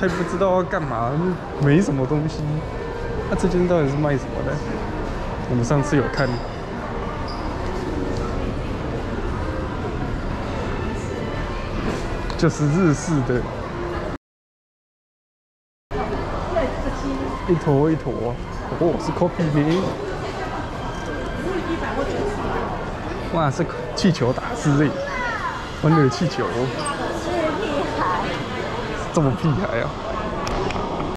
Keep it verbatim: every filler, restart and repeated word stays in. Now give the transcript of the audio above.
太不知道要干嘛，没什么东西。那、啊、这间到底是卖什么的？我们上次有看，就是日式的，一坨一坨。哦，是 coffee 呢。哇，是气球打字诶，欢乐气球。这么屁孩啊！